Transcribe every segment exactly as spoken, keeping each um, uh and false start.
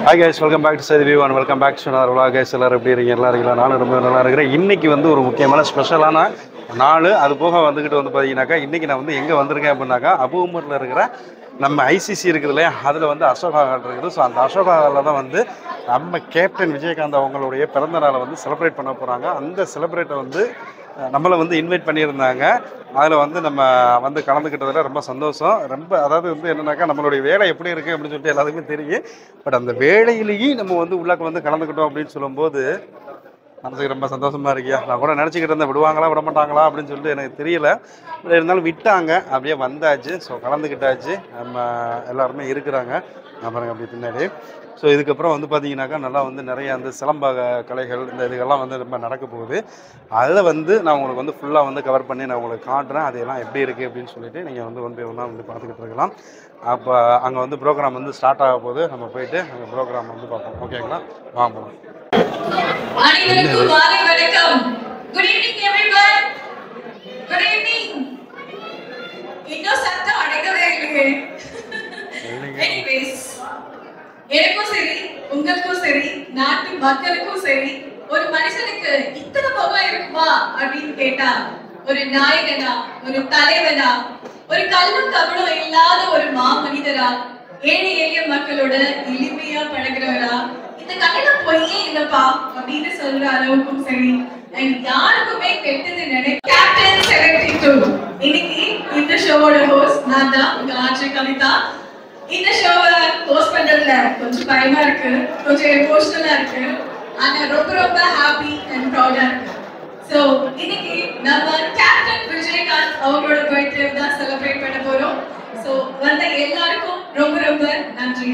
Hi guys, welcome back to Saidi View and welcome back to another vlog guys. எல்லாரும் எப்படி இருக்கீங்க? நல்லா இருக்கீங்களா? நானும் ரொம்ப நல்லா இருக்கிறேன். இன்னைக்கு வந்து ஒரு முக்கியமான ஸ்பெஷலான நாள். அது போக வந்துகிட்டு வந்து பாத்தீங்கன்னாக்கா இன்னைக்கு நான் வந்து எங்க வந்திருக்கேன் அப்படின்னாக்கா அபு உமர்ல இருக்கிற நம்ம ஐசிசி இருக்குது இல்லையா, அதில் வந்து அசோகா ஹால் இருக்குது. ஸோ அந்த அசோகா ஹாலில் தான் வந்து நம்ம கேப்டன் விஜயகாந்த் அவங்களுடைய பிறந்த நாளை வந்து செலிப்ரேட் பண்ண போகிறாங்க. அந்த செலிப்ரேட்டை வந்து நம்மளை வந்து இன்வைட் பண்ணியிருந்தாங்க. அதில் வந்து நம்ம வந்து கலந்துக்கிட்டதில் ரொம்ப சந்தோஷம். ரொம்ப அதாவது வந்து என்னன்னாக்கா நம்மளுடைய வேலை எப்படி இருக்குது அப்படின்னு சொல்லிட்டு எல்லாத்துக்குமே தெரியும். பட் அந்த வேலையிலேயும் நம்ம வந்து உள்ளாக்க வந்து கலந்துக்கிட்டோம் அப்படின்னு சொல்லும்போது மனசுக்கு ரொம்ப சந்தோஷமாக இருக்கியா. நான் கூட நினச்சிக்கிட்டு இருந்தேன் விடுவாங்களா விட மாட்டாங்களா அப்படின்னு சொல்லிட்டு எனக்கு தெரியல. இருந்தாலும் விட்டாங்க, அப்படியே வந்தாச்சு. ஸோ கலந்துக்கிட்டாச்சு. நம்ம எல்லாருமே இருக்கிறாங்க அப்புறம் அப்படி பின்னாடி. ஸோ இதுக்கப்புறம் வந்து பார்த்தீங்கன்னாக்கா நல்லா வந்து நிறைய அந்த சிலம்ப கலைகள் இந்த இதுகள்லாம் வந்து ரொம்ப நடக்க போகுது. அதில் வந்து நான் உங்களுக்கு வந்து ஃபுல்லாக வந்து கவர் பண்ணி நான் உங்களுக்கு காட்டுறேன். அதையெல்லாம் எப்படி இருக்குது அப்படின்னு சொல்லிட்டு நீங்கள் வந்து ஒன் பை ஒன்றா வந்து பார்த்துக்கிட்டு இருக்கலாம். அப்போ அங்கே வந்து ப்ரோக்ராம் வந்து ஸ்டார்ட் ஆக போது. நம்ம போயிட்டு அங்கே ப்ரோக்ராம் வந்து பார்ப்போம். ஓகேங்களா? வாங்க. அனைவருக்கும் மாலை வணக்கம். Good evening everyone. Good evening. இன்னும் சத்தம் அடங்கவே இல்லையே. எனிவேஸ், எனக்கும் சரி உங்களுக்கும் சரி நாட்டு மக்களுக்கும் சரி ஒரு மனுஷனுக்கு இத்தனை முகம் இருக்குமா அப்படின்னு கேட்டா ஒரு நாயகனா, ஒரு தலைவனா, ஒரு கல்லும் கபடும் இல்லாத ஒரு மா மனிதரா, ஏழை எளிய மக்களோட எளிமையா பழகிறவரா, இந்த கண்ணல பொய்யே இல்லப்பா அப்படின்னு சொல்ற அளவுக்கும் சரி யாருக்குமே கெட்டது நினை கேப்டன் செவன்டி டூ. இன்னைக்கு இந்த ஷோவோட ஹோஸ்ட் நான் தான் உங்க ஆட்சி கவிதா. இந்த ஷோவை ஹோஸ்ட் பண்றதுல கொஞ்சம் பயமா இருக்கு, கொஞ்சம் எமோஷனலா இருக்கு, ஆனா ரொம்ப ரொம்ப ஹாப்பி அண்ட் ப்ரௌடா இருக்கு. சோ இன்னைக்கு நம்ம கேப்டன் விஜயகாந்த் அவங்களோட பர்த்டே தான் செலிப்ரேட் பண்ண போறோம். சோ வந்த எல்லாருக்கும் ரொம்ப ரொம்ப நன்றி.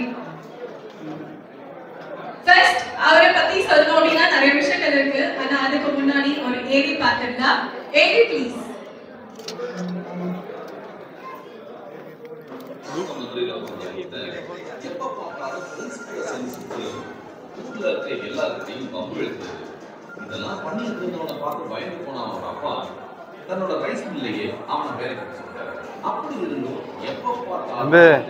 ஃபர்ஸ்ட் அவரை பத்தி சொல்லணும் அப்படின்னா நிறைய விஷயங்கள் இருக்கு, ஆனா அதுக்கு முன்னாடி ஒரு ஏடி பார்த்துடலாம். Ad please. இதெல்லாம் பண்ணி இருந்தவனை பார்த்து பயந்து போன அவன் அப்பா தன்னோட ரைஸ் மில்லையே அவனை வேலை கிடைச்சிருக்காரு. அப்படி இருந்தும் எப்ப பார்த்தாலும்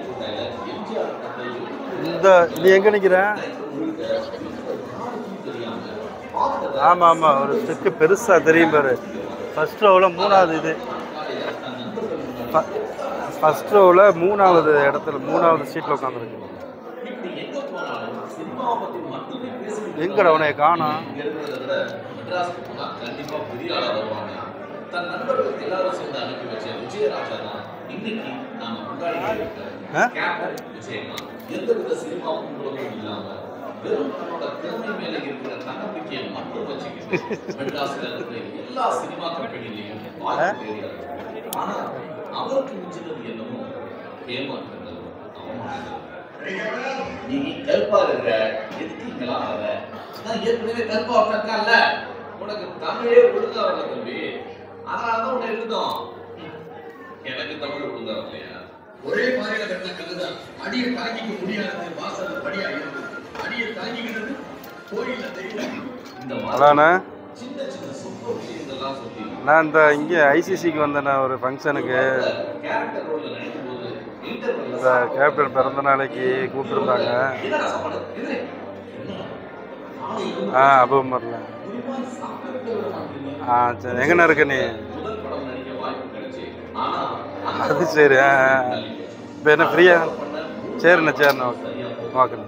இந்த நீ எங்க நிக்கிற? ஆமா ஆமா ஒரு ஸ்டெக்கு பெருசா தெரியும் பாரு. ஃபர்ஸ்ட் ரோல மூணாவது இது ஃபர்ஸ்ட் ரோல மூணாவது இடத்துல மூணாவது சீட்ல உட்காந்துருக்கு. எங்கட அவனை காணோம். கண்டிப்பா பெரிய ஆளா வருவாங்க. தன் நண்பர்களுக்கு எல்லாரும் சேர்ந்து அனுப்பி வச்ச விஜயராஜா தான் இன்னைக்கு நாம கொண்டாடி கேப்டன் விஜயகாந்த். எந்தவித சினிமா முன்னுரிமையும் இல்லாம வெறும் தன்னோட திறமை மேல இருக்கிற தன்னம்பிக்கையை மட்டும் வச்சுக்கிட்டு மெட்ராஸ்ல இருக்கிற எல்லா சினிமா கம்பெனிலையும் வாய்ப்பு தெரியாது. ஆனா அவருக்கு மிஞ்சினது என்னமோ ஏமாற்றங்கள், அவமானங்கள். நீ கல்பா இருக்கிற எதுக்கு இங்கெல்லாம் வர? நான் ஏற்கனவே கல்பா இருக்கேன்ல, உனக்கு தமிழே ஒழுங்கா வரல தம்பி, அதனாலதான் உன்னை எழுதோம். எனக்கு தமிழ் ஒழுங்கா வரலையா? ஒரே மாதிரியில கட்டின கல்லுதான் அடியை தாங்கிக்க முடியாது. வாசல் படியா இருந்தது, அடியை தாங்கிக்கிறது கோயில்ல தெரியல. இந்த சின்ன சின்ன சொற்ப விஷயங்கள்லாம் சொல்லி நான் இந்த இங்கே ஐசிசிக்கு வந்தேன் ஒரு ஃபங்க்ஷனுக்கு. கேரக்டர் ரோல்ல நடிக்கும் போது இந்த கேப்டன் பிறந்த நாளைக்கு கூப்பிட்டுருந்தாங்க. ஆ அபு உமர்ல. ஆ சரி, எங்கண்ணா இருக்க நீ? அது சரி. ஆ இப்போ என்ன ஃப்ரீயா? சரிண்ணா சரிண்ணா. ஓகே ஓகேண்ணா.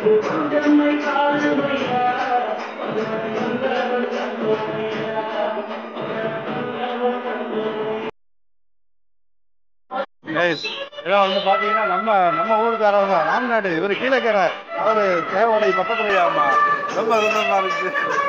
இதெல்லாம் வந்து பாத்தீங்கன்னா நம்ம நம்ம ஊருக்காரவங்க ராம்நாடு இவர் கீழக்கரை அவரு தேவோடை பக்கத்துலையாமா ரொம்ப நல்லா இருக்கு.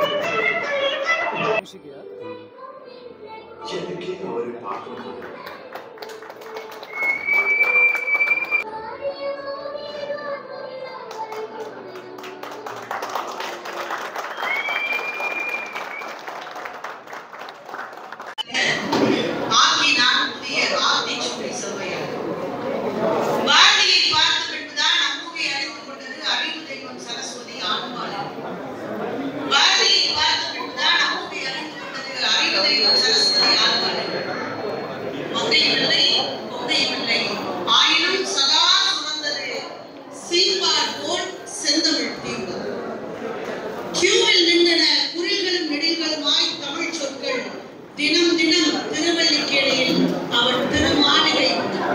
தினம் தினம் திருவல்லிக்கேணியில் அவன் திருமாளிகை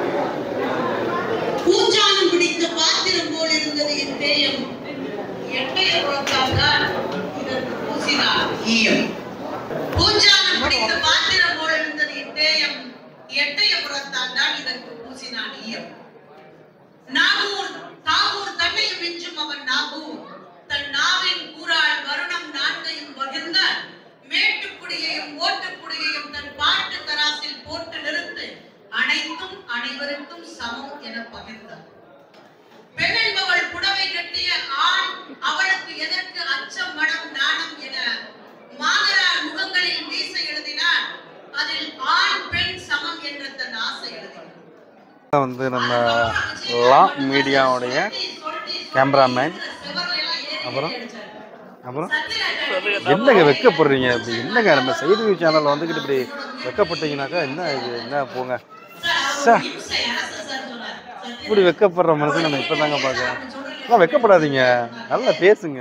பூஞ்சானம் பிடித்த பாத்திரம் போல் இருந்தது என் தேயம். எட்டைய புறத்தால்தான் இதற்கு பூசினார் ஈயம். பூஞ்சானம் பிடித்த பாத்திரம் போல் இருந்தது என் தேயம். எட்டைய புறத்தால் தான் இதற்கு பூசினான் ஈயம். நாகூர் தாகூர் தன்னையும் மிஞ்சும் அவன் நாகூர் தன் நாவின் கூறால் வருணம் நான்கையும் பகிர்ந்த மேட்டுக்குடியையும் ஓட்டுக்குடியையும் தன் பாட்டு தராசில் போட்டு நிறுத்து அனைத்தும் அனைவருக்கும் சமம் என பகிர்ந்தார். பெண் என்பவள் புடவை கட்டிய ஆண் அவளுக்கு எதற்கு அச்சம் மடம் நாணம் என மாதரார் முகங்களில் வீச எழுதினார். அதில் ஆண் பெண் சமம் என்ற தன் ஆசை எழுதினார். வந்து நம்ம லா மீடியாவுடைய கேமராமேன் அப்புறம் அப்புறம் என்னங்க வெக்கப்படுறீங்க இப்படி? என்னங்க நம்ம செய்தி சேனலில் வந்துக்கிட்டு இப்படி வெக்கப்பட்டீங்கன்னாக்கா என்ன இது என்ன போங்க சார் இப்படி வெக்கப்படுற மனசு நம்ம இப்போ தாங்க பார்க்கலாம். ஆனால் வெக்கப்படாதீங்க, நல்லா பேசுங்க.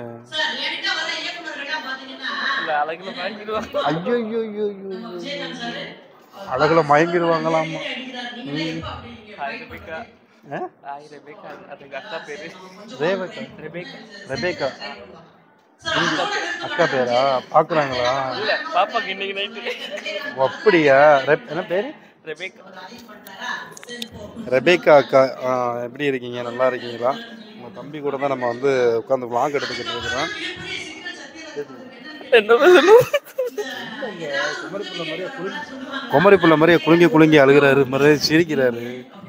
ஐயோ ஐயோ ஐயோ ஐயோ அழகுல மயங்கிடுவாங்களாமா. ரெபேக்கா அக்கா பேரா? பாக்குறாங்களா? அப்படியா? என்ன பேரு? ரெபேக்கா அக்கா. எப்படி இருக்கீங்க? நல்லா இருக்கீங்களா? உங்க தம்பி கூட தான் நம்ம வந்து உட்காந்து vlog எடுத்துக்கிட்டு இருக்கிறோம். குமரி புள்ள மாதிரியே குலுங்கி குலுங்கி அழுகிறாரு, மாதிரி சிரிக்கிறாரு.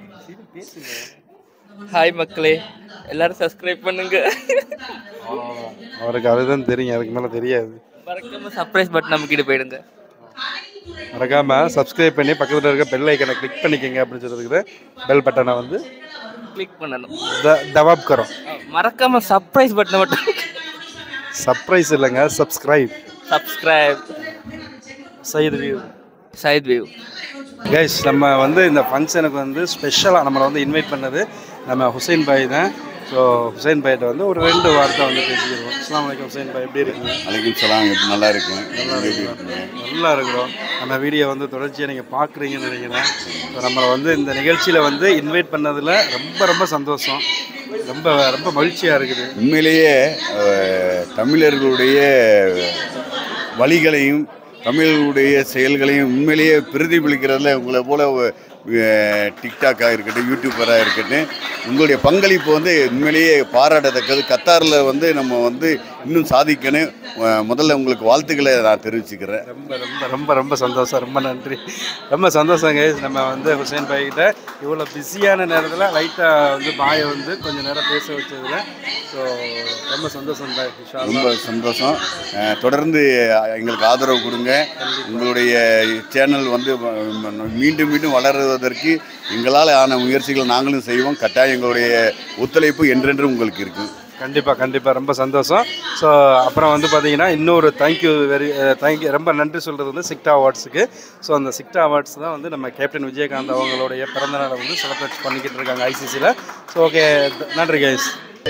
ஹாய் மக்களே, எல்லாரும் சப்ஸ்கிரைப் பண்ணுங்க. அவருக்கு அதுதான் தெரியும், அதுக்கு மேலே தெரியாது. மறக்காம சர்ப்ரைஸ் பட்டன் நமக்கிட்ட போயிடுங்க. மறக்காம சப்ஸ்கிரைப் பண்ணி பக்கத்தில் இருக்க பெல் ஐக்கனை கிளிக் பண்ணிக்கங்க அப்படின்னு சொல்லிருக்குது. பெல் பட்டனை வந்து கிளிக் பண்ணணும். தவாப் கரோம். மறக்காம சர்ப்ரைஸ் பட்டன் மட்டும். சர்ப்ரைஸ் இல்லைங்க, subscribe. Subscribe. Syed view. Syed view. Guys, நம்ம வந்து இந்த ஃபங்க்ஷனுக்கு வந்து ஸ்பெஷலாக நம்மளை வந்து இன்வைட் பண்ணது நம்ம ஹுசைன் பாய் தான். ஸோ ஹுசைன் பாய்கிட்ட வந்து ஒரு ரெண்டு வார்த்தை வந்து பேசிக்கிறோம். அஸ்ஸலாமு அலைக்கும் ஹுசைன் பாய், எப்படி இருக்கீங்க? அலைக்கும் சலாம். நல்லா இருக்கேன். நல்லா இருக்கீங்க? நல்லா இருக்கிறோம். நம்ம வீடியோ வந்து தொடர்ச்சியாக நீங்கள் பார்க்குறீங்கன்னு நினைக்கிறேன். ஸோ நம்மளை வந்து இந்த நிகழ்ச்சியில் வந்து இன்வைட் பண்ணதில் ரொம்ப ரொம்ப சந்தோஷம், ரொம்ப ரொம்ப மகிழ்ச்சியாக இருக்குது. உண்மையிலேயே தமிழர்களுடைய வழிகளையும் தமிழர்களுடைய செயல்களையும் உண்மையிலேயே பிரதிபலிக்கிறதுல உங்களை போல டிக்டாக்காக இருக்கட்டும், யூடியூபராக இருக்கட்டும், உங்களுடைய பங்களிப்பு வந்து உண்மையிலேயே பாராட்டத்தக்கது. கத்தாரில் வந்து நம்ம வந்து இன்னும் சாதிக்கணும். முதல்ல உங்களுக்கு வாழ்த்துக்களை நான் தெரிவிச்சுக்கிறேன். ரொம்ப ரொம்ப ரொம்ப ரொம்ப சந்தோஷம், ரொம்ப நன்றி, ரொம்ப சந்தோஷங்க. நம்ம வந்து ஹுசைன் பாய்கிட்ட இவ்வளோ பிஸியான நேரத்தில் லைட்டாக வந்து பாயை வந்து கொஞ்சம் நேரம் பேச வச்சதில் ஸோ ரொம்ப சந்தோஷம் தான். ரொம்ப சந்தோஷம். தொடர்ந்து எங்களுக்கு ஆதரவு கொடுங்க. உங்களுடைய சேனல் வந்து மீண்டும் மீண்டும் வளருவதற்கு எங்களால் ஆன முயற்சிகளை நாங்களும் செய்வோம். கட்டாயம் எங்களுடைய ஒத்துழைப்பு என்றென்றும் உங்களுக்கு இருக்கும். கண்டிப்பாக கண்டிப்பாக ரொம்ப சந்தோஷம். ஸோ அப்புறம் வந்து பார்த்தீங்கன்னா இன்னொரு தேங்க்யூ வெரி தேங்க்யூ ரொம்ப நன்றி சொல்கிறது வந்து சிக்டா அவார்ட்ஸுக்கு. ஸோ அந்த சிக்டா அவார்ட்ஸ் தான் வந்து நம்ம கேப்டன் விஜயகாந்த் அவங்களுடைய பிறந்தநாளை வந்து செலிப்ரேட் பண்ணிக்கிட்டு இருக்காங்க ஐசிசியில். ஸோ ஓகே, நன்றி கைஸ்.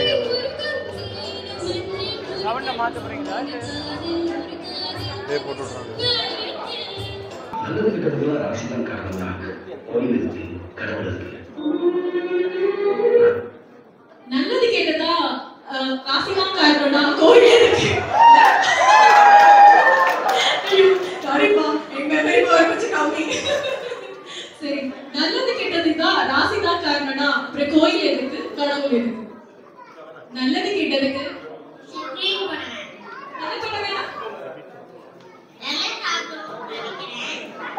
போட்டு நல்லது கேட்டதா ராசிகா காரணம்னா கோயில் இருக்கு. சாரிப்பா, எங்க வீட்டுல கொஞ்சம் கம்மி. சரி, நல்லது கெட்டதுக்கு தான் ராசிகா காரணம்னா அப்புறம் கோயில் இருக்கு, கடவுள் இருக்கு. நல்லது கெட்டதுக்கு சுப்ரீம் பண்ணேன். என்ன பண்ண வேணாம்? நல்லா சாப்பிடணும் நினைக்கிறேன்.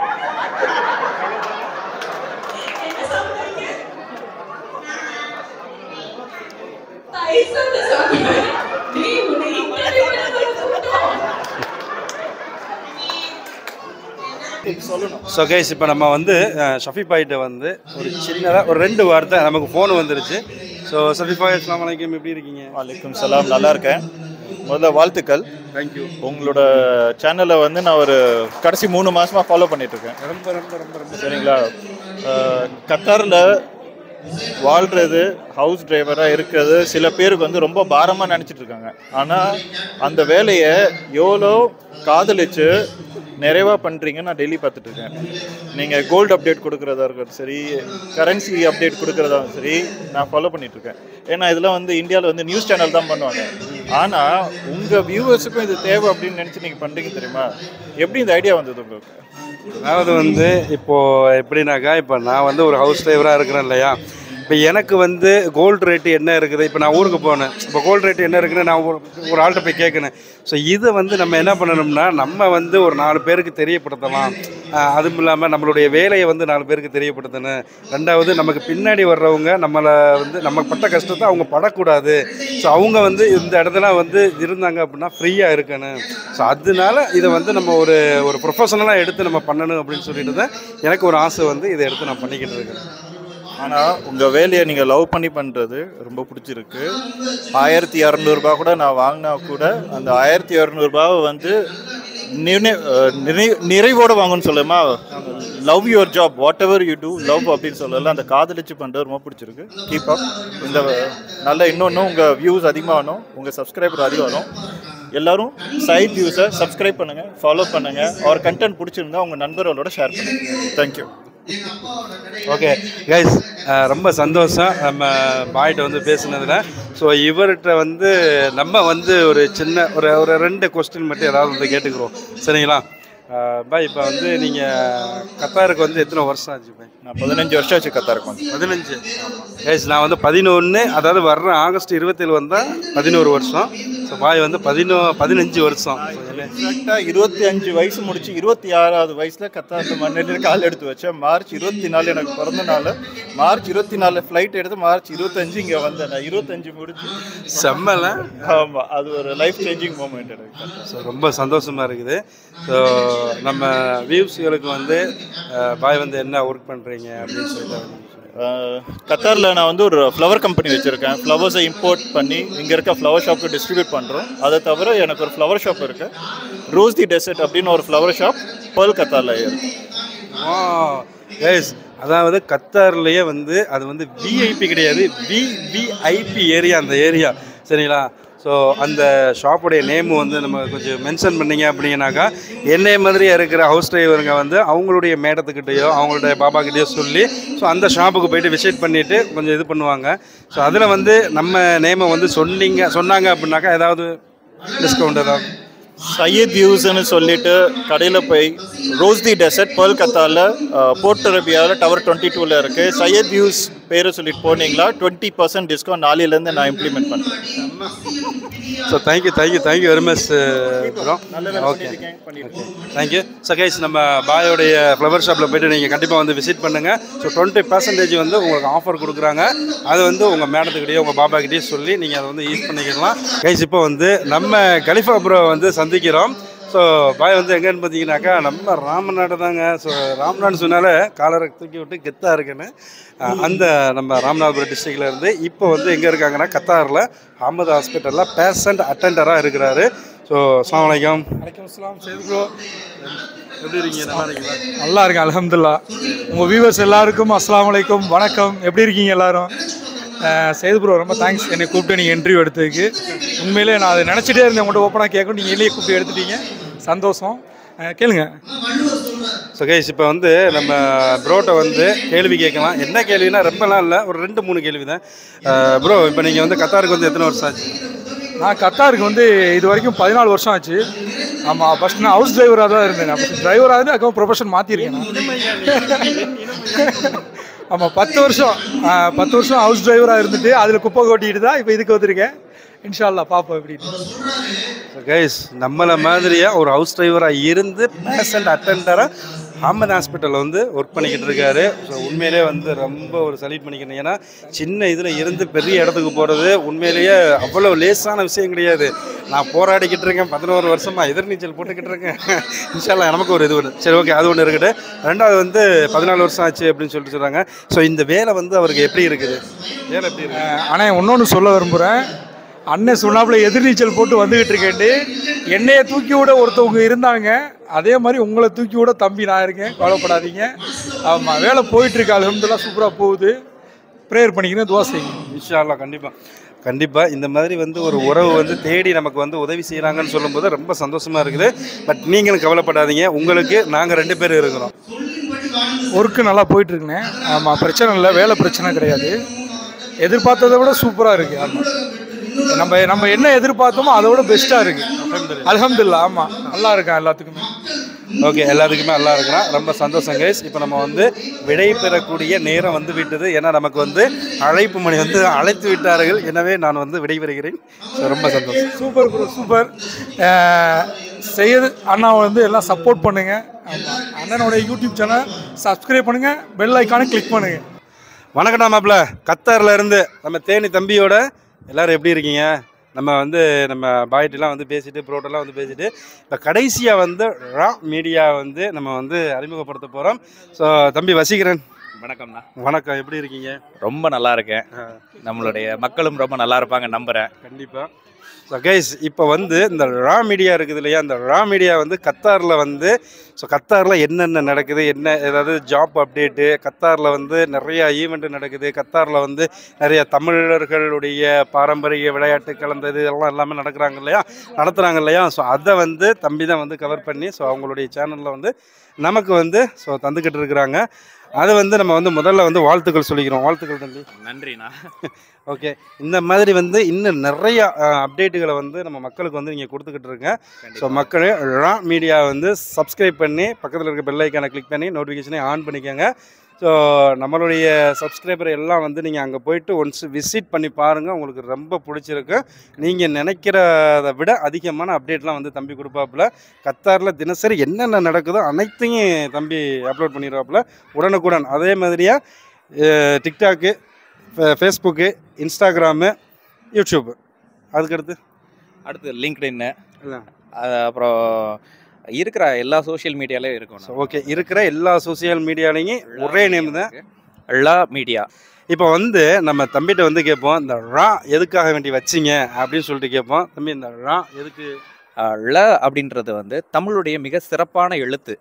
என்ன சாப்பிடுறீங்க? தயிர் சாதம் சாப்பிடுறேன். நீ உன்னை இன்டர்வியூ பண்ண சொல்லிட்டோம். ஸோ கைஸ் இப்போ நம்ம வந்து ஷஃபி பாய்கிட்ட வந்து ஒரு சின்னதாக ஒரு ரெண்டு வார்த்தை நமக்கு ஃபோன் வந்துருச்சு. ஸோ ஷஃபி பாய், அஸ்ஸலாமு அலைக்கும், எப்படி இருக்கீங்க? வலைக்கும் சலாம், நல்லா இருக்கேன். முதல்ல வாழ்த்துக்கள். தேங்க்யூ. உங்களோட சேனலை வந்து நான் ஒரு கடைசி மூணு மாதமாக ஃபாலோ பண்ணிகிட்ருக்கேன். ரொம்ப ரொம்ப ரொம்ப ரொம்ப சரிங்களா? கத்தாரில் வாழ்கிறது, ஹவுஸ் டிரைவராக இருக்கிறது சில பேருக்கு வந்து ரொம்ப பாரமாக நினச்சிட்டு இருக்காங்க. ஆனால் அந்த வேலையை எவ்வளோ காதலிச்சு நிறைவாக பண்ணுறீங்க நான் டெய்லி பார்த்துட்ருக்கேன். நீங்கள் கோல்டு அப்டேட் கொடுக்குறதா இருக்கட்டும் சரி, கரன்சி அப்டேட் கொடுக்குறதா சரி, நான் ஃபாலோ பண்ணிகிட்ருக்கேன். ஏன்னா இதெல்லாம் வந்து இந்தியாவில் வந்து நியூஸ் சேனல் தான் பண்ணுவாங்க. ஆனால் உங்கள் வியூவர்ஸுக்கும் இது தேவை அப்படின்னு நினச்சி நீங்கள் பண்ணுறீங்க தெரியுமா? எப்படி இந்த ஐடியா வந்தது உங்களுக்கு? அதாவது வந்து இப்போது எப்படின்னாக்கா, இப்போ நான் வந்து ஒரு ஹவுஸ் டிரைவராக இருக்கிறேன் இல்லையா? இப்போ எனக்கு வந்து கோல்டு ரேட்டு என்ன இருக்குது, இப்போ நான் ஊருக்கு போனேன், இப்போ கோல்டு ரேட்டு என்ன இருக்குன்னு நான் ஒரு ஒரு ஆள்கிட்ட போய் கேட்கணும். ஸோ இதை வந்து நம்ம என்ன பண்ணணும்னா, நம்ம வந்து ஒரு நாலு பேருக்கு தெரியப்படுத்தலாம். அதுவும் இல்லாமல் நம்மளுடைய வேலையை வந்து நாலு பேருக்கு தெரியப்படுத்தணும். ரெண்டாவது, நமக்கு பின்னாடி வர்றவங்க நம்மளை வந்து நம்ம பட்ட கஷ்டத்தை அவங்க படக்கூடாது. ஸோ அவங்க வந்து இந்த இடத்துல வந்து இருந்தாங்க அப்படின்னா ஃப்ரீயாக இருக்கணும். ஸோ அதனால இதை வந்து நம்ம ஒரு ஒரு ப்ரொஃபஷனலாக எடுத்து நம்ம பண்ணணும் அப்படின்னு சொல்லிட்டு தான் எனக்கு ஒரு ஆசை வந்து இதை எடுத்து நான் பண்ணிக்கிட்டு இருக்கேன். ஆனால் உங்கள் வேலையை நீங்கள் லவ் பண்ணி பண்ணுறது ரொம்ப பிடிச்சிருக்கு. ஆயிரத்தி இரநூறுபா கூட நான் வாங்கினா கூட அந்த ஆயிரத்தி இரநூறுபாவை வந்து நினை நிறை நிறைவோடு வாங்கன்னு சொல்லுமா? Love your job, whatever you do love அப்படின்னு சொல்லல. அந்த காதலிச்சு பண்ணுறது ரொம்ப பிடிச்சிருக்கு. Keep up. இந்த நல்ல இன்னொன்று உங்கள் வியூஸ் அதிகமாகணும், உங்கள் சப்ஸ்கிரைபர் அதிகமாகணும். எல்லோரும் சைட் வியூஸை சப்ஸ்கிரைப் பண்ணுங்கள், ஃபாலோ பண்ணுங்கள். அவர் கண்டென்ட் பிடிச்சிருந்தா உங்கள் நண்பர்களோட ஷேர் பண்ணுங்கள். தேங்க்யூ. ஓகே கைஸ், ரொம்ப சந்தோஷம் நம்ம பாய்கிட்ட வந்து பேசுனதில். ஸோ இவர்கிட்ட வந்து நம்ம வந்து ஒரு சின்ன ஒரு ஒரு ரெண்டு கொஸ்டின் மட்டும் ஏதாவது வந்து கேட்டுக்கிறோம், சரிங்களா? பாய், இப்போ வந்து நீங்கள் கத்தாருக்கு வந்து எத்தனை வருஷம் ஆச்சு பாய்? நான் பதினஞ்சு வருஷம் ஆச்சு கத்தாருக்கு வந்து. பதினஞ்சு கைஸ், நான் வந்து பதினொன்று, அதாவது வர்ற ஆகஸ்ட் இருபத்தேழு வந்தால் பதினோரு வருஷம். ஸோ பாய் வந்து பதினோ பதினஞ்சு வருஷம். எக்ஸாக்டாக இருபத்தி அஞ்சு வயசு முடிச்சு இருபத்தி ஆறாவது வயசில் கத்தாரில் மண்ணில் கால் எடுத்து வச்சேன். மார்ச் இருபத்தி நாலு எனக்கு பிறந்த நாள். மார்ச் இருபத்தி நாலு ஃப்ளைட் எடுத்து மார்ச் இருபத்தஞ்சு இங்கே வந்தேன். நான் இருபத்தஞ்சு முடிச்சு செம்மல. ஆமாம், அது ஒரு லைஃப் சேஞ்சிங் மூமெண்ட் எனக்கு. ஸோ ரொம்ப சந்தோஷமாக இருக்குது. ஸோ நம்ம வியூஸ்களுக்கு வந்து பாய் வந்து என்ன ஒர்க் பண்ணுறீங்க அப்படின்னு சொல்லிட்டு, கத்தாரில் நான் வந்து ஒரு ஃப்ளவர் கம்பெனி வச்சுருக்கேன். ஃப்ளவர்ஸை இம்போர்ட் பண்ணி இங்கே இருக்க ஃப்ளவர் ஷாப்புக்கு டிஸ்ட்ரிபியூட் பண்ணுறோம். அதை தவிர எனக்கு ஒரு ஃப்ளவர் ஷாப் இருக்குது, ரோஸ் தி டெசர்ட் அப்படின்னு ஒரு ஃப்ளவர் ஷாப் பேர்ல் கத்தாரில் இருக்குது. ஆ கைஸ், அதாவது கத்தார்லேயே வந்து அது வந்து விஐபி கிடையாது, விவிஐபி ஏரியா அந்த ஏரியா, சரிங்களா? ஸோ அந்த ஷாப்புடைய நேமு வந்து நம்ம கொஞ்சம் மென்ஷன் பண்ணிங்க அப்படின்னாக்கா, என்னை மாதிரி இருக்கிற ஹவுஸ் டிரைவருங்க வந்து அவங்களுடைய மேடத்துக்கிட்டேயோ அவங்களுடைய பாபாக்கிட்டேயோ சொல்லி ஸோ அந்த ஷாப்புக்கு போய்ட்டு விசிட் பண்ணிவிட்டு கொஞ்சம் இது பண்ணுவாங்க. ஸோ அதில் வந்து நம்ம நேமை வந்து சொன்னீங்க சொன்னாங்க அப்படின்னாக்கா ஏதாவது டிஸ்கவுண்ட் ஏதாவது? சையத் வியூஸ்ன்னு சொல்லிட்டு கடையில் போய் ரோஸ் தி டெசர்ட் பேர்ல் கத்தாரில் போர்ட் அரேபியாவில் டவர் டுவெண்ட்டி டூவில் இருக்குது. சையத் வியூஸ் பேரை சொல்லிட்டு போனீங்களா டுவெண்ட்டி பர்சன்ட் டிஸ்கவுண்ட் நாளையிலேருந்து நான் இம்ப்ளிமெண்ட் பண்ணுறேன். So thank you thank you thank you very much bro. Okay, thank you. So guys, நம்ம பாயோடைய ஃப்ளவர் ஷாப்பில் போய்ட்டு நீங்கள் கண்டிப்பாக வந்து விசிட் பண்ணுங்கள். ஸோ டுவெண்ட்டி பர்சன்டேஜ் வந்து உங்களுக்கு ஆஃபர் கொடுக்குறாங்க. அது வந்து உங்கள் மேடத்துக்கிட்டேயோ உங்கள் பாபாக்கிட்டேயோ சொல்லி நீங்கள் அதை வந்து யூஸ் பண்ணிக்கலாம். கைஸ், இப்போ வந்து நம்ம கலிஃபா ப்ரோ வந்து சந்திக்கிறோம். ஸோ பாய் வந்து எங்கேன்னு பார்த்தீங்கன்னாக்கா நம்ம ராமநாடு தாங்க. ஸோ ராமநாடு சொன்னாலே காலரை தூக்கி விட்டு கெத்தாக இருக்குன்னு அந்த நம்ம ராமநாதபுரம் டிஸ்ட்ரிக்டில் இருந்து இப்போ வந்து எங்கே இருக்காங்கன்னா கத்தாரில் அஹமது ஹாஸ்பிட்டலில் பேஷண்ட் அட்டெண்டராக இருக்கிறாரு. ஸோ அஸ்ஸலாமு அலைக்கும். வலைக்கம் அஸ்ஸலாம். சரி ப்ரோ, எப்படி இருக்கீங்க? நல்லா இருக்கீங்களா? நல்லா இருக்கேன், அல்ஹம்துலில்லாஹ். உங்கள் வியூவர்ஸ் எல்லாருக்கும் அஸ்ஸலாமு அலைக்கும், வணக்கம். எப்படி இருக்கீங்க எல்லாரும்? சேது ப்ரோ, ரொம்ப தேங்க்ஸ் என்னை கூப்பிட்டு நீங்கள் இன்டர்வியூ எடுத்ததுக்கு. உண்மையிலே நான் அதை நினச்சிட்டே இருந்தேன் உங்கள்கிட்ட ஓப்பனாக கேட்கணும், நீங்கள் இல்லையே கூப்பிட்டு எடுத்துட்டீங்க. சந்தோஷம். கேளுங்க. ஸோ கைஸ் இப்போ வந்து நம்ம ப்ரோட்ட வந்து கேள்வி கேட்கலாம். என்ன கேள்வினா ரொம்பலாம் இல்லை, ஒரு ரெண்டு மூணு கேள்வி தான். ப்ரோ இப்போ நீங்கள் வந்து கத்தாருக்கு வந்து எத்தனை வருஷம் ஆச்சு? நான் கத்தாருக்கு வந்து இது வரைக்கும் பதினாலு வருஷம் ஆச்சு. ஆமாம், ஃபஸ்ட் நான் ஹவுஸ் டிரைவராக தான் இருந்தேன். நான் ஃபஸ்ட் டிரைவராக இருந்து அதுக்கப்புறம் ப்ரொஃபஷன் மாற்றிருக்கேன் நான். ஆமாம், பத்து வருஷம் பத்து வருஷம் ஹவுஸ் டிரைவராக இருந்துட்டு அதில் குப்பை கொட்டிட்டு தான் இப்போ இதுக்கு வந்திருக்கேன். இன்ஷா அல்லாஹ் பார்ப்போம் எப்படின்னு. கைஸ் நம்மளை மாதிரியாக ஒரு ஹவுஸ் டிரைவராக இருந்து பேஷண்ட் அட்டெண்டராக அஹமத் ஹாஸ்பிட்டலில் வந்து ஒர்க் பண்ணிக்கிட்டு இருக்காரு. ஸோ உண்மையிலே வந்து ரொம்ப ஒரு சல்யூட் பண்ணிக்கிறேன். ஏன்னா சின்ன இதில் இருந்து பெரிய இடத்துக்கு போகிறது உண்மையிலேயே அவ்வளோ லேசான விஷயம் கிடையாது. நான் போராடிக்கிட்டு இருக்கேன் பதினோரு வருஷமாக, எதிர்நீச்சல் போட்டுக்கிட்டு இருக்கேன். இன்ஷா அல்லாஹ் நமக்கு ஒரு இது ஒன்று. சரி, ஓகே, அது ஒன்று இருக்குது. ரெண்டாவது வந்து பதினாலு வருஷம் ஆச்சு அப்படின்னு சொல்லிட்டு சொல்கிறாங்க. ஸோ இந்த வேலை வந்து அவருக்கு எப்படி இருக்குது? வேலை எப்படி இருக்குது? ஆனால் இன்னொன்று சொல்ல விரும்புகிறேன். அண்ணன் சொன்னாப்புல எதிர்நீச்சல் போட்டு வந்துக்கிட்டு இருக்கேன்ட்டு என்னையை தூக்கி விட ஒருத்தவங்க இருந்தாங்க. அதே மாதிரி உங்களை தூக்கி விட தம்பி நான் இருக்கேன், கவலைப்படாதீங்க. ஆமாம், வேலை போயிட்டுருக்கு, அல்ஹம்துலில்லாஹ் சூப்பராக போகுது. ப்ரேயர் பண்ணிக்கிறேன், துவா செய்யுங்க. இன்ஷா அல்லாஹ் கண்டிப்பாக கண்டிப்பாக இந்த மாதிரி வந்து ஒரு உறவு வந்து தேடி நமக்கு வந்து உதவி செய்கிறாங்கன்னு சொல்லும்போது ரொம்ப சந்தோஷமாக இருக்குது. பட் நீங்களும் கவலைப்படாதீங்க, உங்களுக்கு நாங்கள் ரெண்டு பேர் இருக்கிறோம். ஒர்க்கு நல்லா போயிட்டுருக்குண்ணே. ஆமாம், பிரச்சனை இல்லை, வேலை பிரச்சனை கிடையாது. எதிர்பார்த்ததை விட சூப்பராக இருக்குது. ஆமாம், நம்ம நம்ம என்ன எதிர்பார்த்தோமோ அதை விட பெஸ்ட்டாக இருக்குது. அல்ஹம்துலில்லாஹ். ஆமாம், நல்லா இருக்கேன் எல்லாத்துக்குமே. ஓகே, எல்லாத்துக்குமே நல்லா இருக்கிறான். ரொம்ப சந்தோஷம் கைஸ். இப்போ நம்ம வந்து விடை பெறக்கூடிய நேரம் வந்து விட்டது. ஏன்னா நமக்கு வந்து அழைப்பு மணி வந்து அழைத்து விட்டார்கள். எனவே நான் வந்து விடைபெறுகிறேன். ஸோ ரொம்ப சந்தோஷம். Super bro, super. செய்யது அண்ணா வந்து எல்லாம் சப்போர்ட் பண்ணுங்கள். ஆமாம், அண்ணனோட யூடியூப் சேனல் சப்ஸ்கிரைப் பண்ணுங்கள், பெல் ஐக்கானை கிளிக் பண்ணுங்கள். வணக்கம்டா மாப்பிள்ள, கத்தாரில் இருந்து நம்ம தேனி தம்பியோட எல்லோரும் எப்படி இருக்கீங்க? நம்ம வந்து நம்ம பாய்ட்டெலாம் வந்து பேசிட்டு ப்ரோட்டெல்லாம் வந்து பேசிட்டு இப்போ கடைசியாக வந்து ரா மீடியா வந்து நம்ம வந்து அறிமுகப்படுத்த போகிறோம். ஸோ தம்பி வசீகரன், வணக்கம்ண்ணா. வணக்கம், எப்படி இருக்கீங்க? ரொம்ப நல்லா இருக்கேன். நம்மளுடைய மக்களும் ரொம்ப நல்லா இருப்பாங்க நம்புகிறேன். கண்டிப்பாக. ஸோ கைஸ் இப்போ வந்து இந்த ரா மீடியா இருக்குது இல்லையா, இந்த ரா மீடியா வந்து கத்தாரில் வந்து ஸோ கத்தாரில் என்னென்ன நடக்குது, என்ன ஏதாவது ஜாப் அப்டேட்டு, கத்தாரில் வந்து நிறையா ஈவெண்ட்டு நடக்குது, கத்தாரில் வந்து நிறைய தமிழர்களுடைய பாரம்பரிய விளையாட்டு கலந்தது எல்லாம் எல்லாமே நடக்கிறாங்க இல்லையா, நடத்துகிறாங்க இல்லையா. ஸோ அதை வந்து தம்பி தான் வந்து கவர் பண்ணி ஸோ அவங்களுடைய சேனலில் வந்து நமக்கு வந்து ஸோ தந்துக்கிட்டு இருக்கிறாங்க. அதை வந்து நம்ம வந்து முதல்ல வந்து வாழ்த்துக்கள் சொல்லிக்கிறோம். வாழ்த்துக்கள் தம்பி. நன்றிண்ணா. ஓகே, இந்த மாதிரி வந்து இன்னும் நிறையா அப்டேட்டுகளை வந்து நம்ம மக்களுக்கு வந்து நீங்கள் கொடுத்துக்கிட்டு இருக்கேன். ஸோ மக்களே ரா மீடியா வந்து சப்ஸ்கிரைப் பண்ணி பக்கத்தில் இருக்க பெல் ஐக்கானை கிளிக் பண்ணி நோட்டிஃபிகேஷனை ஆன் பண்ணிக்கோங்க. ஸோ நம்மளுடைய சப்ஸ்கிரைபர் எல்லாம் வந்து நீங்கள் அங்கே போயிட்டு ஒன்ஸ் விசிட் பண்ணி பாருங்கள், உங்களுக்கு ரொம்ப பிடிச்சிருக்கு. நீங்கள் நினைக்கிறத விட அதிகமான அப்டேட்லாம் வந்து தம்பி கொடுப்பாப்புல. கத்தாரில் தினசரி என்னென்ன நடக்குதோ அனைத்தையும் தம்பி அப்லோட் பண்ணிடுவாப்புல உடனுக்குடன். அதே மாதிரியாக டிக்டாக்கு, ஃபேஸ்புக்கு, இன்ஸ்டாகிராமு, யூடியூப்பு, அதுக்கடுத்து அடுத்து லிங்க்டின்னு, இல்லை அப்புறம் இருக்கிற எல்லா சோஷியல் மீடியாலையும் இருக்கும். ஓகே, இருக்கிற எல்லா சோசியல் மீடியாலையும் ஒரே நேம் தான் எல்லா மீடியா. இப்போ வந்து நம்ம தம்பிகிட்ட வந்து கேட்போம், இந்த ரா எதுக்காக வேண்டி வச்சிங்க அப்படின்னு சொல்லிட்டு கேட்போம். தம்பி, இந்த ரா எதுக்கு? ல அப்படின்றது வந்து தமிழுடைய மிக சிறப்பான எழுத்து.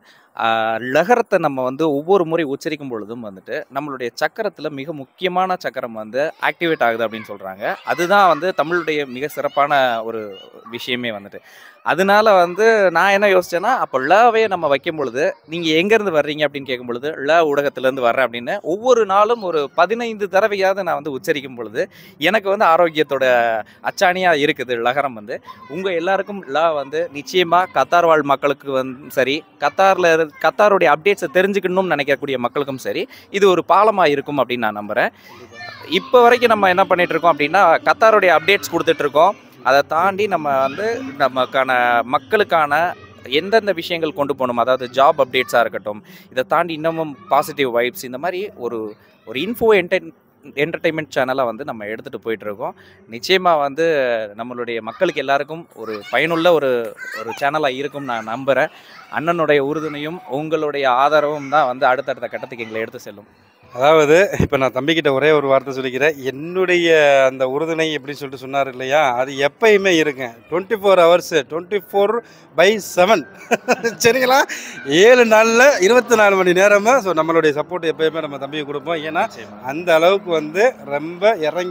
லகரத்தை நம்ம வந்து ஒவ்வொரு முறை உச்சரிக்கும் பொழுதும் வந்துட்டு நம்மளுடைய சக்கரத்தில் மிக முக்கியமான சக்கரம் வந்து ஆக்டிவேட் ஆகுது அப்படின்னு சொல்கிறாங்க. அதுதான் வந்து தமிழுடைய மிக சிறப்பான ஒரு விஷயமே வந்துட்டு. அதனால வந்து நான் என்ன யோசிச்சேன்னா, அப்போ லவே நம்ம வைக்கும் பொழுது நீங்கள் எங்கேருந்து வர்றீங்க அப்படின்னு கேட்கும் பொழுது ல ஊடகத்துலேருந்து வர்றேன் அப்படின்னு ஒவ்வொரு நாளும் ஒரு பதினைந்து தடவையாவது நான் வந்து உச்சரிக்கும் பொழுது எனக்கு வந்து ஆரோக்கியத்தோட அச்சாணியாக இருக்குது லகரம் வந்து. உங்கள் எல்லாருக்கும் ல வந்து நிச்சயமாக கத்தார் வாழ் மக்களுக்கு வந்து சரி, கத்தாரில் கத்தாருடைய அப்டேட்ஸை தெரிஞ்சுக்கணும்னு நினைக்கக்கூடிய மக்களுக்கும் சரி, இது ஒரு பாலமாக இருக்கும் அப்படின்னு நான் நம்புகிறேன். இப்போ வரைக்கும் நம்ம என்ன பண்ணிகிட்டு இருக்கோம் அப்படின்னா, கத்தாருடைய அப்டேட்ஸ் கொடுத்துட்ருக்கோம். அதை தாண்டி நம்ம வந்து நமக்கான மக்களுக்கான எந்தெந்த விஷயங்கள் கொண்டு போகணும், அதாவது ஜாப் அப்டேட்ஸாக இருக்கட்டும், இதை தாண்டி இன்னமும் பாசிட்டிவ் வைப்ஸ், இந்த மாதிரி ஒரு ஒரு இன்ஃபோ என்டர் என்டர்டெயின்மெண்ட் சேனலாக வந்து நம்ம எடுத்துகிட்டு போயிட்டுருக்கோம். நிச்சயமாக வந்து நம்மளுடைய மக்களுக்கு எல்லாருக்கும் ஒரு பயனுள்ள ஒரு ஒரு சேனலாக இருக்கும் நான் நம்புகிறேன். அண்ணனுடைய உறுதுணையும் உங்களுடைய ஆதரவும் தான் வந்து அடுத்தடுத்த கட்டத்துக்கு எங்களை எடுத்து செல்லும். அதாவது இப்போ நான் தம்பிக்கிட்ட ஒரே ஒரு வார்த்தை சொல்லிக்கிறேன். என்னுடைய அந்த உறுதுணை எப்படின்னு சொல்லிட்டு சொன்னார் இல்லையா, அது எப்பயுமே இருக்குங்க. Twenty four hours twenty four by seven சரிங்களா, ஏழு நாளில் இருபத்தி நாலு மணி நேரமாக ஸோ நம்மளுடைய சப்போர்ட் எப்பயுமே நம்ம தம்பிக்கு கொடுப்போம். ஏன்னா அந்த அளவுக்கு வந்து ரொம்ப இறங்கி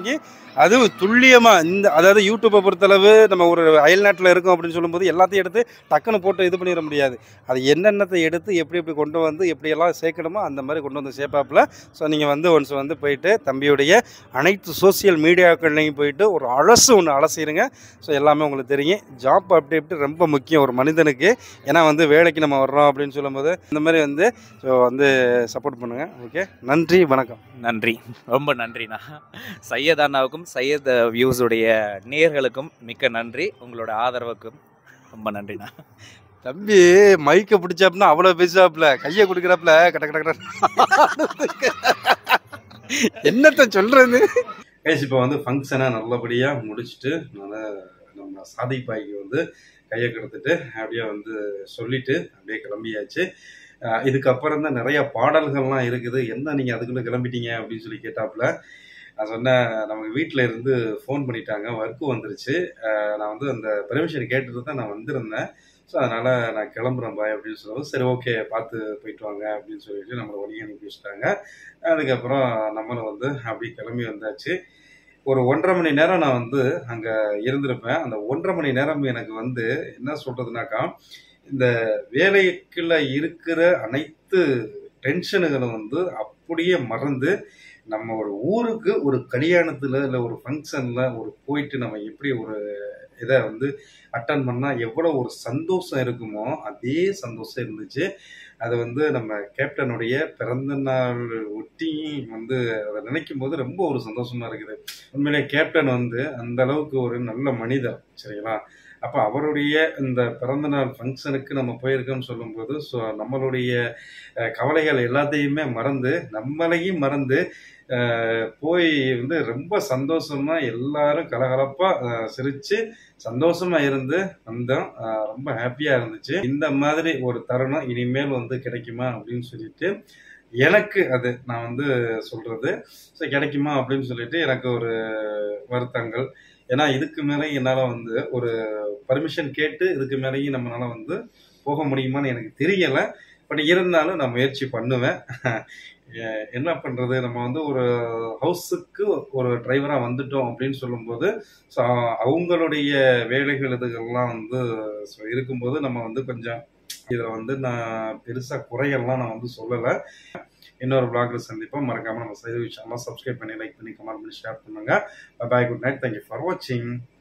அது துல்லியமாக இந்த அதாவது யூடியூப்பை பொறுத்தளவு நம்ம ஒரு அயல்நாட்டில் இருக்கோம் அப்படின்னு சொல்லும்போது எல்லாத்தையும் எடுத்து டக்குன்னு போட்டு இது பண்ணிட முடியாது. அது என்னென்னத்தை எடுத்து எப்படி எப்படி கொண்டு வந்து எப்படியெல்லாம் சேர்க்கணுமோ அந்த மாதிரி கொண்டு வந்து சேர்ப்பாப்பில். ஸோ நீங்கள் வந்து ஒன்ஸ் வந்து போயிட்டு தம்பியுடைய அனைத்து சோசியல் மீடியாக்கள்லையும் போயிட்டு ஒரு அலசு ஒன்று அலசிடுங்க. ஸோ எல்லாமே உங்களுக்கு தெரியும். ஜாப் அப்டேட் ரொம்ப முக்கியம் ஒரு மனிதனுக்கு. ஏன்னா வந்து வேலைக்கு நம்ம வர்றோம் அப்படின்னு சொல்லும்போது இந்த மாதிரி வந்து ஸோ வந்து சப்போர்ட் பண்ணுங்கள். ஓகே, நன்றி, வணக்கம். நன்றி, ரொம்ப நன்றிண்ணா. சையத் அண்ணாவுக்கும் சையத் வியூஸுடைய நேயர்களுக்கும் மிக்க நன்றி. உங்களோட ஆதரவுக்கும் ரொம்ப நன்றிண்ணா. தம்பி மைக்கை பிடிச்சாப்புனா அவ்வளோ பேசாப்புல, கையை கொடுக்குறாப்புல கட்ட கட்ட கட்ட என்னத்த சொல்கிறது. கைஸ் இப்போ வந்து ஃபங்க்ஷனை நல்லபடியாக முடிச்சுட்டு நல்லா நம்ம சாதிப்பாய்க்கு வந்து கையை கொடுத்துட்டு அப்படியே வந்து சொல்லிவிட்டு அப்படியே கிளம்பியாச்சு. இதுக்கப்புறம் தான் நிறைய பாடல்கள்லாம் இருக்குது. என்ன நீங்கள் அதுக்குள்ளே கிளம்பிட்டீங்க அப்படின்னு சொல்லி கேட்டாப்புல நான் சொன்னேன், நமக்கு வீட்டில் இருந்து ஃபோன் பண்ணிட்டாங்க, ஒர்க்கு வந்துருச்சு, நான் வந்து அந்த பெர்மிஷன் கேட்டுட்டு தான் நான் வந்திருந்தேன், ஸோ அதனால் நான் கிளம்புறேன் பாய் அப்படின்னு சொல்லுவோம். சரி ஓகே பார்த்து போயிட்டு வாங்க அப்படின்னு சொல்லிட்டு நம்மளை வழி அனுப்பி வச்சுட்டாங்க. அதுக்கப்புறம் நம்மளும் வந்து அப்படி கிளம்பி வந்தாச்சு. ஒரு ஒன்றரை மணி நேரம் நான் வந்து அங்கே இருந்திருப்பேன். அந்த ஒன்றரை மணி நேரம் எனக்கு வந்து என்ன சொல்கிறதுனாக்கா, இந்த வேலைக்குள்ள இருக்கிற அனைத்து டென்ஷனுகளும் வந்து அப்படியே மறந்து நம்ம ஒரு ஊருக்கு ஒரு கல்யாணத்தில் இல்லை ஒரு ஃபங்க்ஷனில் ஒரு போயிட்டு நம்ம எப்படி ஒரு இதை வந்து அட்டன் பண்ணால் எவ்வளோ ஒரு சந்தோஷம் இருக்குமோ அதே சந்தோஷம் இருந்துச்சு. அது வந்து நம்ம கேப்டனுடைய பிறந்த நாள் ஒட்டி வந்து அதை நினைக்கும் போது ரொம்ப ஒரு சந்தோஷமாக இருக்குது. உண்மையிலே கேப்டன் வந்து அந்த அளவுக்கு ஒரு நல்ல மனிதர், சரிங்களா? அப்போ அவருடைய இந்த பிறந்தநாள் ஃபங்க்ஷனுக்கு நம்ம போயிருக்கோம்னு சொல்லும்போது ஸோ நம்மளுடைய கவலைகள் எல்லாத்தையுமே மறந்து நம்மளையும் மறந்து போய் வந்து ரொம்ப சந்தோஷமாக எல்லாரும் கலகலப்பாக சிரித்து சந்தோஷமாக இருந்து வந்தோம். ரொம்ப ஹாப்பியாக இருந்துச்சு. இந்த மாதிரி ஒரு தருணம் இனிமேல் வந்து கிடைக்குமா அப்படின்னு சொல்லிட்டு எனக்கு அது நான் வந்து சொல்கிறது ஸோ கிடைக்குமா அப்படின்னு சொல்லிட்டு எனக்கு ஒரு வருத்தங்கள். ஏன்னா இதுக்கு மேலே என்னால் வந்து ஒரு பர்மிஷன் கேட்டு இதுக்கு மேலேயும் நம்மளால் வந்து போக முடியுமான்னு எனக்கு தெரியலை. பட் இருந்தாலும் நான் முயற்சி பண்ணுவேன். என்ன பண்ணுறது, நம்ம வந்து ஒரு ஹவுஸுக்கு ஒரு டிரைவராக வந்துட்டோம் அப்படின்னு சொல்லும்போது ஸோ அவங்களுடைய வேலைகள் இதுகள்லாம் வந்து ஸோ இருக்கும்போது நம்ம வந்து கொஞ்சம் இதில் வந்து நான் பெருசாக குறையெல்லாம் நான் வந்து சொல்லலை. இன்னொரு vlogல சந்திப்போம். மறக்காமல் நம்ம செய்தி சேனலை சப்ஸ்கிரைப் பண்ணி லைக் பண்ணி கமெண்ட் பண்ணி ஷேர் பண்ணுங்கள். Bye, good night, thank you for வாட்சிங்.